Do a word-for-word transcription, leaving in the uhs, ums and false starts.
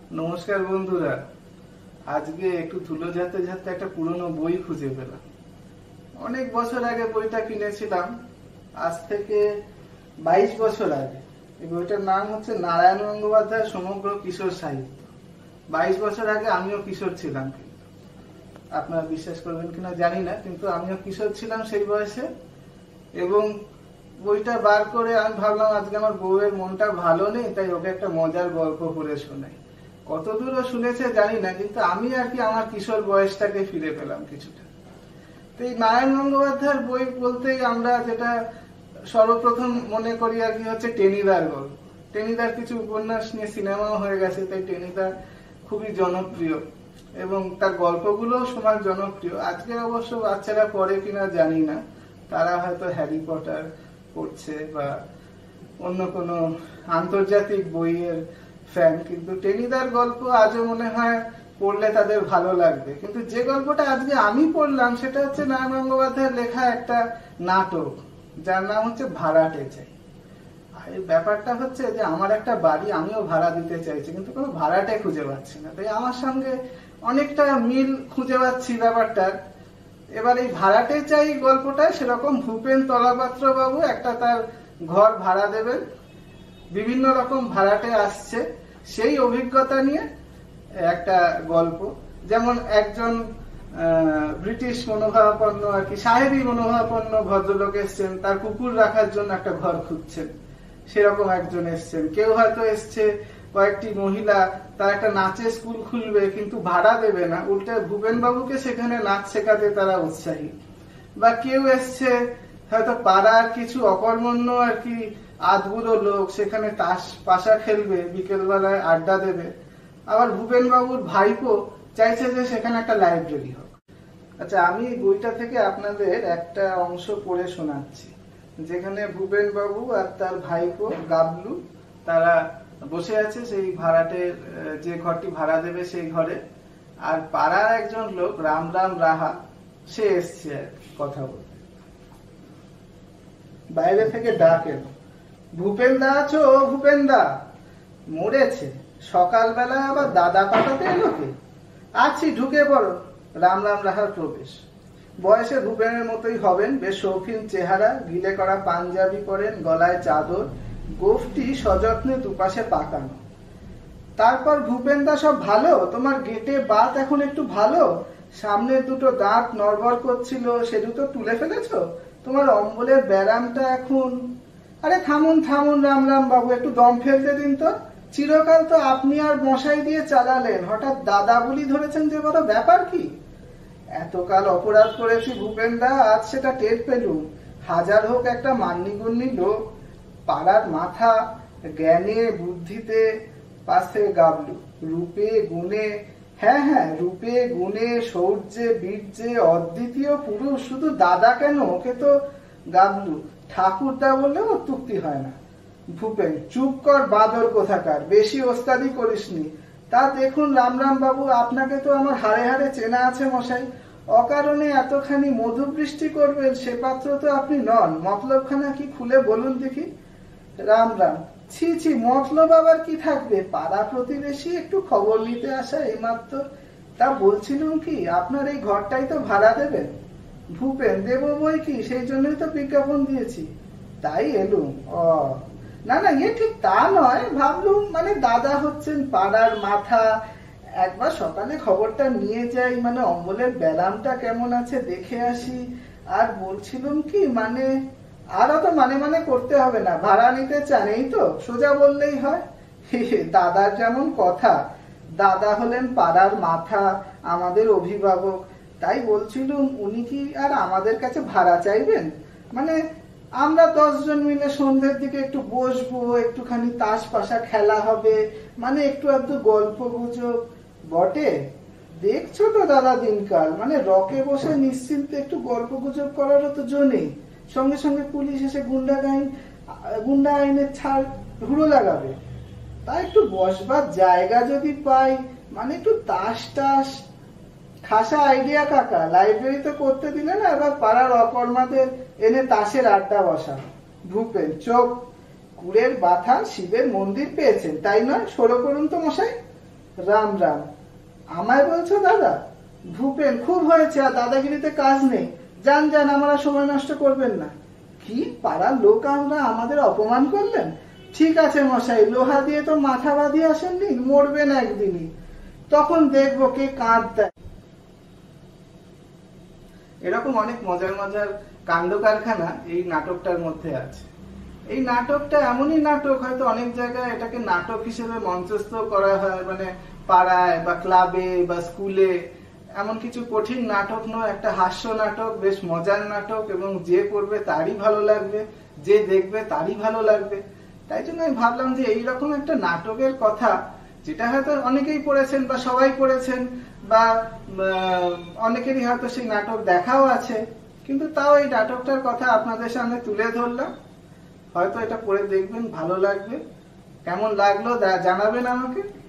নমস্কার বন্ধুরা, আজকে একটু ধুলো ঝাড়তে ঝাড়তে একটা পুরনো বই খুঁজে পেলাম। অনেক বছর আগে বইটা কিনেছিলাম, আজ থেকে বাইশ বছর আগে। এই বইটার নাম হচ্ছে নারায়ণ গঙ্গোপাধ্যায় সমগ্র কিশোর সাহিত্য। বাইশ বছর আগে আমিও কিশোর ছিলাম, কিন্তু আপনারা বিশ্বাস করবেন কিনা জানি না, কিন্তু আমিও কিশোর ছিলাম সেই বয়সে। এবং বইটা বার করে আমি ভাবলাম আজকে আমার বউয়ের মনটা ভালো নেই, তাই ওকে একটা মজার গল্প পড়ে শোনাই। কতদূরও শুনেছে জানি না, কিন্তু আমি আর কি আমার কিশোর বয়সটাকে ফিরে পেলাম কিছুটা। তো এই নারায়ণ গঙ্গোপাধ্যায়ের বই বলতেই আমরা যেটা সর্বপ্রথম মনে করি আর কি হচ্ছে টেনিদার গল্প। টেনিদার কিছু উপন্যাস নিয়ে সিনেমাও হয়ে গেছে, তাই টেনিদা খুবই জনপ্রিয় এবং তার গল্পগুলোও সমান জনপ্রিয়। আজকে অবশ্য বাচ্চারা পড়ে কিনা জানি না, তারা হয়তো হ্যারি পটার পড়ছে বা অন্য কোনো আন্তর্জাতিক বইয়ের ফ্যান, কিন্তু টেনিদার গল্প আজও মনে হয় পড়লে তাদের ভালো লাগবে। কিন্তু যে গল্পটা আজকে আমি পড়লাম সেটা হচ্ছে নারায়ণ গঙ্গোপাধ্যায়ের লেখা একটা নাটক, যার নাম হচ্ছে ভাড়াটে চাই। আর এই ব্যাপারটা হচ্ছে যে আমার একটা বাড়ি আমিও ভাড়া দিতে চাইছি, কিন্তু কোনো ভাড়াটে খুঁজে পাচ্ছি না। তাই আমার সঙ্গে অনেকটা মিল খুঁজে পাচ্ছি ব্যাপারটার। এবার এই ভাড়াটে চাই গল্পটা সেরকম ভূপেন তলাপাত্র বাবু একটা তার ঘর ভাড়া দেবেন, বিভিন্ন রকম ভাড়াটে আসছে, সেই অভিজ্ঞতা নিয়ে একটা গল্প। যেমন একজন ব্রিটিশ মনোভাবাপন্ন আর কি সাহেবী মনোভাবাপন্ন ভদ্রলোক এসছেন, তার কুকুর রাখার জন্য একটা ঘর খুঁজছেন, সেরকম একজন এসছেন। কেউ হয়তো এসছে কয়েকটি মহিলা, তার একটা নাচের স্কুল খুলবে কিন্তু ভাড়া দেবে না, উল্টে ভূপেন বাবুকে সেখানে নাচ শেখাতে তারা উৎসাহী। বা কেউ এসছে হয়তো পাড়ার কিছু অকর্মণ্য আর কি আধবুড়ো লোক, সেখানে তাস পাশা খেলবে, বিকেল বেলায় আড্ডা দেবে। আবার ভূপেন বাবুর ভাইপো চাইছে যে সেখানে একটা লাইব্রেরি হোক। আচ্ছা, আমি বইটা থেকে আপনাদের একটা অংশ পড়ে শোনাচ্ছি, যেখানে ভূপেন বাবু আর তার ভাইপো গাবলু তারা বসে আছে সেই ভাড়াটের যে ঘরটি ভাড়া দেবে সেই ঘরে। আর পাড়ার একজন লোক রাম রাম রাহা সে এসছে কথা বলতে। বাইরে থেকে ডাক এলো, ভূপেন দা আছো? ও ভূপেন দা মরেছে, সকালবেলা আবার দাদা পাঠাতে এলো কে? আছি, ঢুকে পড়ো। রাম রাম রাহার প্রবেশ। বয়সে ভূপেনের মতোই হবেন, বেশ শৌখিন চেহারা, গিলে করা পাঞ্জাবি পরেন, গলায় চাদর, গোফটি সযত্নে দুপাশে পাকানো। তারপর ভূপেন দা সব ভালো? তোমার গেটে বাত এখন একটু ভালো? সামনের দুটো দাঁত নড়বড় করছিল, সে দুটো তুলে ফেলেছো? তোমার অম্বলের ব্যারামটা এখন? আরে থামুন থামুন রাম রাম বাবু, একটু দম ফেলতে দিন তো। চিরকাল তো আপনি আর মশাই দিয়ে চালালেন, হঠাৎ দাদা বলি ধরেছেন যে, বড় ব্যাপার কি? এতকাল অপরাধ করেছি ভূপেন দা, আজ সেটা টের পেলুম। হাজার হোক একটা মান্যিগুণ্যি লোক, পাড়ার মাথা, জ্ঞানে বুদ্ধিতে। পাশ থেকে গাবলু, রূপে গুণে, হ্যাঁ হ্যাঁ রূপে গুণে শৌর্যে বীর্যে অদ্বিতীয় পুরুষ। শুধু দাদা কেন, ওকে তো গাবলু ঠাকুরদা বললেও অত্যুক্তি হয় না। ভূপেন, চুপ কর বাদর কোথাকার, বেশি ওস্তাদি করিসনি। তা দেখুন রাম রাম বাবু, আপনাকে তো আমার হাড়ে হাড়ে চেনা আছে মশাই। অকারণে এতখানি মধুবৃষ্টি করবেন সে পাত্র তো আপনি নন। মতলবখানা কি খুলে বলুন দেখি। রাম রাম, ছি ছি, মতলব আবার কি থাকবে? পাড়া প্রতিবেশী একটু খবর নিতে আসা এইমাত্র। তা বলছিলাম কি, আপনার এই ঘরটাই তো ভাড়া দেবেন? ভূপেন, দেব বই কি, সেই জন্যই তো বিজ্ঞাপন দিয়েছি। তাই এলুম। ও না না, ইয়ে ঠিক তা নয়, ভাবলুম মানে দাদা হচ্ছেন পাড়ার মাথা, একবার সকালে খবরটা নিয়ে যাই, মানে অম্বলের ব্যারামটা কেমন আছে দেখে আসি। আর বলছিলাম কি, মানে আর অত মানে মানে করতে হবে না, ভাড়া নিতে চান এই তো, সোজা বললেই হয়। দাদার যেমন কথা, দাদা হলেন পাড়ার মাথা, আমাদের অভিভাবক। তাই বলছিলুম উনি কি আর আমাদের কাছে ভাড়া চাইবেন? মানে আমরা দশজন মিলে সন্ধ্যের দিকে একটু বসবো, একটুখানি তাস পাশা খেলা হবে, মানে একটু আধটু গল্প গুজব বটে। দেখছো তো দাদা দিনকাল, মানে রকে বসে নিশ্চিন্তে একটু গল্প গুজব করারও তো জো নেই। সঙ্গে সঙ্গে পুলিশ এসে গুন্ডা আইন গুন্ডা আইনের ছাড় হুড়ো লাগাবে। তাই একটু বসবার জায়গা যদি পাই, মানে একটু তাস টাস। খাসা আইডিয়া কাকা, লাইব্রেরিতে করতে দিলে না, এবার পাড়ার অকর্মাদের এনে তাসের আড্ডা বসা। ভূপেন, চোখ কুড়ের বাথা শিবের মন্দির পেয়েছেন তাই নয়? সরো করুন তো মশাই। রাম রাম। আমায় বলছো দাদা? ভূপেন, খুব হয়েছে, আর দাদাগিরিতে কাজ নেই। যান যান, আমরা সময় নষ্ট করবেন না। কি পাড়ার লোক আমরা, আমাদের অপমান করলেন? ঠিক আছে মশাই, লোহা দিয়ে তো মাথা বাঁধিয়ে আসেননি, মরবেন একদিনই, তখন দেখবো কে কাঁদ দেয়। এরকম অনেক মজার মজার কাণ্ড কারখানা এই নাটকটার মধ্যে আছে। এই নাটকটা এমনই নাটক, হয়তো অনেক জায়গায় এটাকে নাটক হিসেবে মঞ্চস্থ করা হয়, মানে পাড়ায় বা ক্লাবে বা স্কুলে। এমন কিছু কঠিন নাটক নয়, একটা হাস্য নাটক, বেশ মজার নাটক, এবং যে করবে তারই ভালো লাগবে, যে দেখবে তারই ভালো লাগবে। তাই জন্য আমি ভাবলাম যে এইরকম একটা নাটকের কথা, যেটা হয়তো অনেকেই পড়েছেন বা সবাই পড়েছেন, বা অনেকেরই হয়তো সেই নাটক দেখাও আছে, কিন্তু তাও এই নাটকটার কথা আপনাদের সামনে তুলে ধরলাম। হয়তো এটা পড়ে দেখবেন, ভালো লাগবে। কেমন লাগলো জানাবেন আমাকে।